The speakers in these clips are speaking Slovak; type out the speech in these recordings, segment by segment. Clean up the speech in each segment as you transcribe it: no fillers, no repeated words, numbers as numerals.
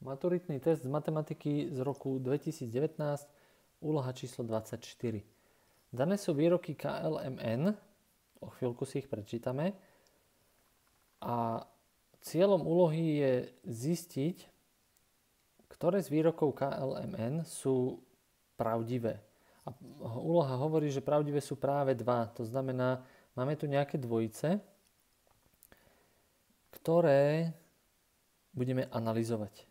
Maturitný test z matematiky z roku 2019, úloha číslo 24. Dané sú výroky KLMN, o chvíľku si ich prečítame, a cieľom úlohy je zistiť, ktoré z výrokov KLMN sú pravdivé. A úloha hovorí, že pravdivé sú práve dva. To znamená, máme tu nejaké dvojice, ktoré budeme analyzovať.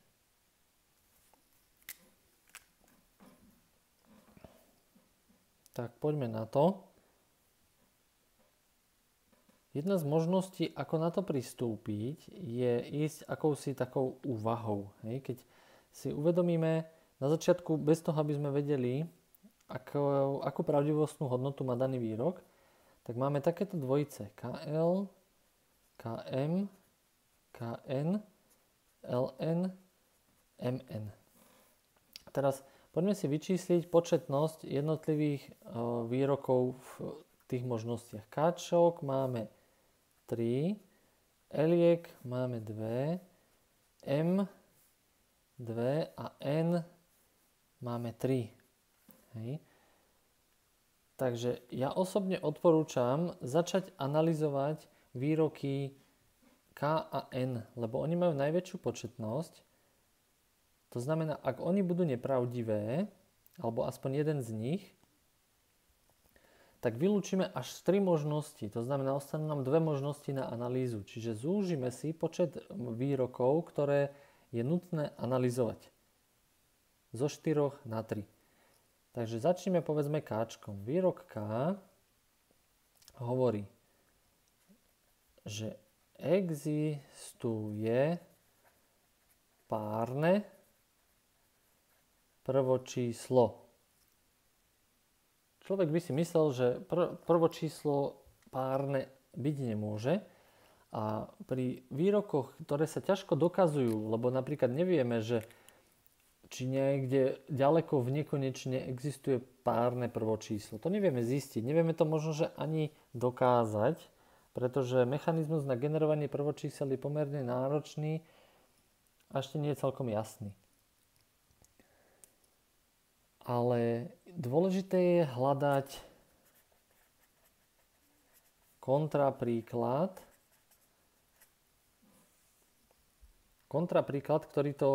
Tak poďme na to. Jedna z možností, ako na to pristúpiť, je ísť akousi takou úvahou. Keď si uvedomíme na začiatku, bez toho, aby sme vedeli, akú pravdivostnú hodnotu má daný výrok, tak máme takéto dvojice. KL, KM, KN, LN, MN. Teraz poďme si vyčísliť početnosť jednotlivých výrokov v tých možnostiach. Káčok máme 3, Eliek máme 2, M 2 a N máme 3. Hej. Takže ja osobne odporúčam začať analyzovať výroky K a N, lebo oni majú najväčšiu početnosť. To znamená, ak oni budú nepravdivé, alebo aspoň jeden z nich, tak vylúčime až 3 možnosti. To znamená, ostanú nám 2 možnosti na analýzu. Čiže zúžime si počet výrokov, ktoré je nutné analyzovať. Zo 4 na 3. Takže začneme povedzme Káčkom. Výrok K hovorí, že existuje párne prvočíslo. Človek by si myslel, že prvočíslo párne byť nemôže a pri výrokoch, ktoré sa ťažko dokazujú, lebo napríklad nevieme, že či niekde ďaleko v nekonečne existuje párne prvočíslo. To nevieme zistiť. Nevieme to možno, že ani dokázať, pretože mechanizmus na generovanie prvočísel je pomerne náročný a ešte nie je celkom jasný. Ale dôležité je hľadať kontrapríklad, ktorý to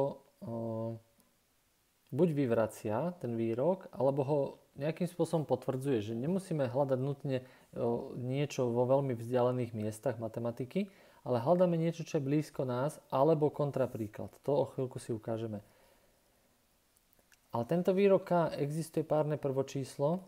buď vyvracia ten výrok, alebo ho nejakým spôsobom potvrdzuje, že nemusíme hľadať nutne niečo vo veľmi vzdialených miestach matematiky, ale hľadáme niečo, čo je blízko nás, alebo kontrapríklad. To o chvíľku si ukážeme. Ale tento výrok K, existuje párne prvočíslo.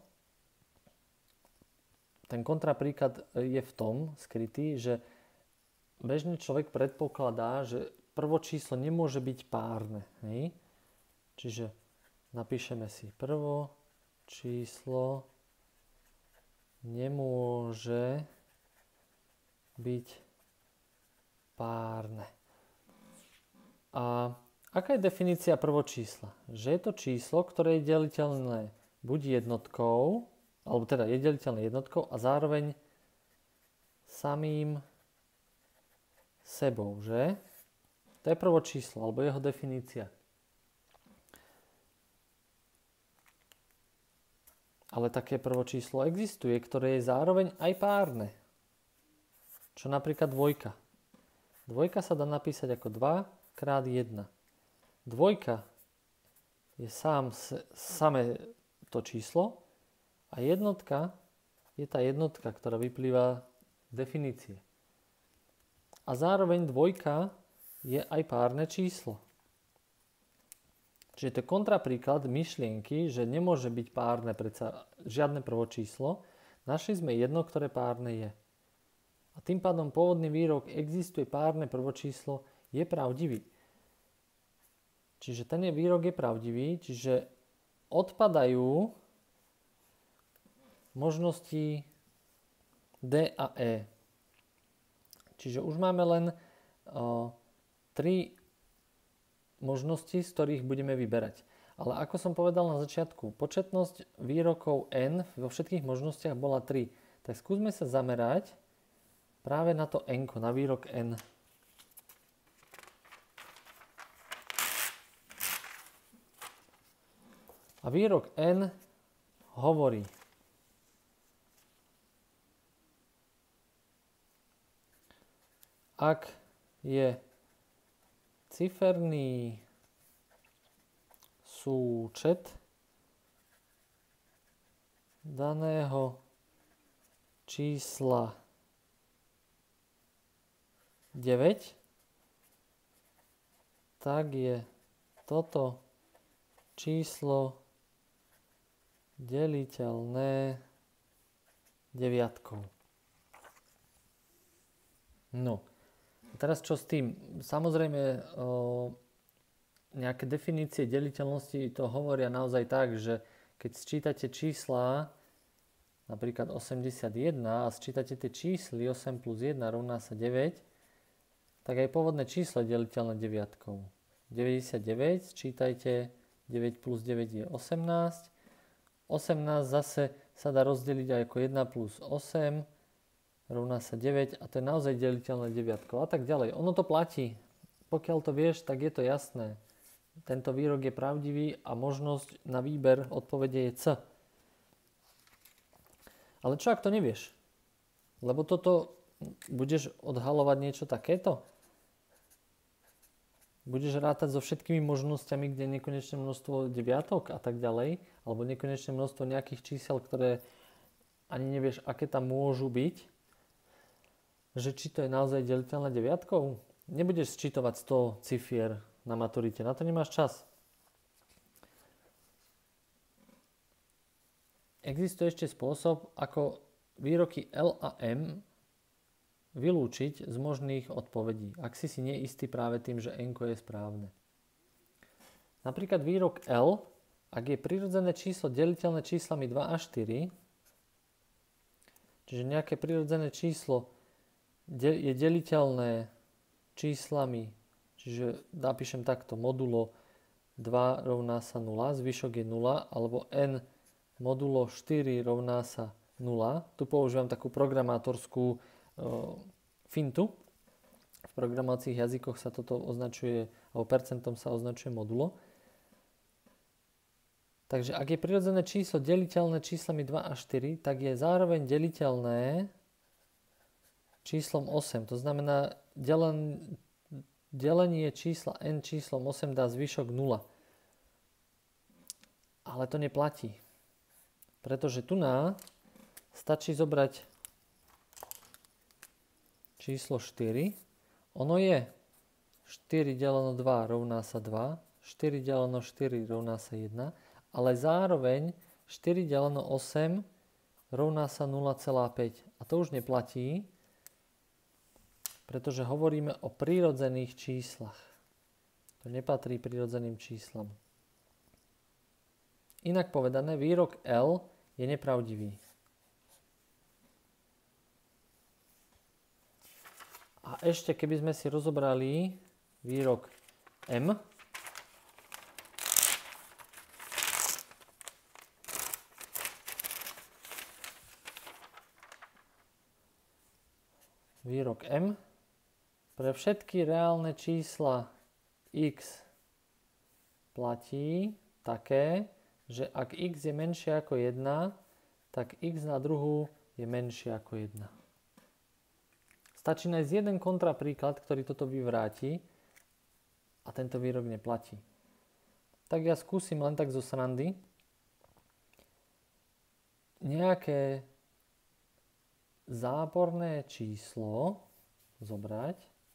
Ten kontrapríklad je v tom skrytý, že bežný človek predpokladá, že prvočíslo nemôže byť párne. Hej? Čiže napíšeme si prvočíslo nemôže byť párne. A aká je definícia prvočísla? Že je to číslo, ktoré je deliteľné buď jednotkou, alebo teda je deliteľné jednotkou a zároveň samým sebou, že? To je prvočíslo, alebo jeho definícia. Ale také prvočíslo existuje, ktoré je zároveň aj párne. Čo napríklad dvojka. Dvojka sa dá napísať ako 2 krát 1. Dvojka je samé to číslo a jednotka je tá jednotka, ktorá vyplýva z definície. A zároveň dvojka je aj párne číslo. Čiže to je kontrapríklad myšlienky, že nemôže byť párne predsa žiadne prvočíslo. Našli sme jedno, ktoré párne je. A tým pádom pôvodný výrok existuje párne prvočíslo je pravdivý. Čiže ten výrok je pravdivý, čiže odpadajú možnosti D a E. Čiže už máme len 3 možnosti, z ktorých budeme vyberať. Ale ako som povedal na začiatku, početnosť výrokov N vo všetkých možnostiach bola 3. Tak skúsme sa zamerať práve na to N, na výrok N. A výrok N hovorí: ak je ciferný súčet daného čísla 9, tak je toto číslo deliteľné deviatkou. No, a teraz čo s tým? Samozrejme, nejaké definície deliteľnosti to hovoria naozaj tak, že keď sčítate čísla, napríklad 81, a sčítate tie čísly 8 plus 1 rovná sa 9, tak aj pôvodné číslo je deliteľné deviatkou. 99, sčítajte, 9 plus 9 je 18. 18 zase sa dá rozdeliť aj ako 1 plus 8 rovná sa 9 a to je naozaj deliteľné deviatkou a tak ďalej. Ono to platí. Pokiaľ to vieš, tak je to jasné. Tento výrok je pravdivý a možnosť na výber odpovede je C. Ale čo ak to nevieš? Lebo toto budeš odhalovať niečo takéto? Budeš rátať so všetkými možnosťami, kde je nekonečné množstvo deviatok a tak ďalej, alebo nekonečné množstvo nejakých čísel, ktoré ani nevieš, aké tam môžu byť, že či to je naozaj deliteľné deviatkou? Nebudeš sčítovať 100 cifier na maturite, na to nemáš čas. Existuje ešte spôsob, ako výroky L a M vylúčiť z možných odpovedí, ak si nie istý práve tým, že N je správne. Napríklad výrok L, ak je prirodzené číslo deliteľné číslami 2 a 4, čiže nejaké prirodzené číslo je deliteľné číslami, čiže napíšem takto, modulo 2 rovná sa 0, zvyšok je 0, alebo N modulo 4 rovná sa 0. Tu používam takú programátorskú fintu. V programovacích jazykoch sa toto označuje, alebo percentom sa označuje modulo. Takže ak je prirodzené číslo deliteľné číslami 2 a 4, tak je zároveň deliteľné číslom 8. To znamená, delenie čísla n číslom 8 dá zvyšok 0. Ale to neplatí. Pretože tu stačí zobrať číslo 4, ono je 4 deleno 2 rovná sa 2, 4 deleno 4 rovná sa 1, ale zároveň 4 deleno 8 rovná sa 0,5. A to už neplatí, pretože hovoríme o prírodzených číslach. To nepatrí prírodzeným číslam. Inak povedané, výrok L je nepravdivý. A ešte, keby sme si rozobrali výrok M, pre všetky reálne čísla x platí také, že ak x je menšie ako 1, tak x na druhu je menšie ako 1. Stačí nájsť jeden kontrapríklad, ktorý toto vyvráti a tento výrok neplatí. Tak ja skúsim len tak zo srandy nejaké záporné číslo zobrať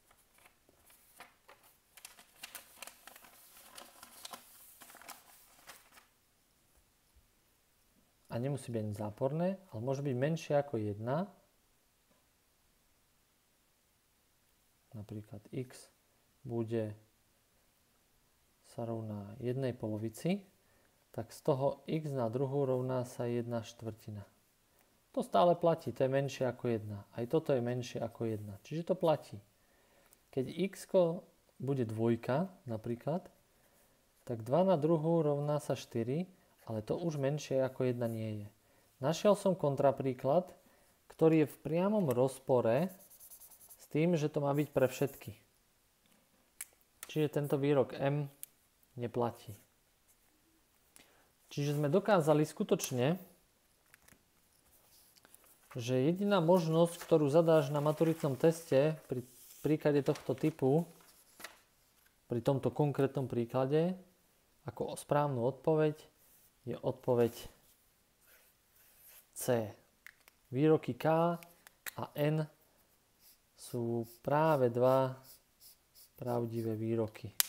a nemusí byť ani záporné, ale môže byť menšie ako 1. Napríklad x bude sa rovná 1 polovici, tak z toho x na druhu rovná sa 1 štvrtina. To stále platí, to je menšie ako 1. Aj toto je menšie ako 1. Čiže to platí. Keď x bude dvojka napríklad, tak 2 na druhu rovná sa 4, ale to už menšie ako 1 nie je. Našiel som kontrapríklad, ktorý je v priamom rozpore tým, že to má byť pre všetky. Čiže tento výrok M neplatí. Čiže sme dokázali skutočne, že jediná možnosť, ktorú zadáš na maturitnom teste pri príklade tohto typu, pri tomto konkrétnom príklade, ako správnu odpoveď, je odpoveď C. Výroky K a N sú práve dva pravdivé výroky.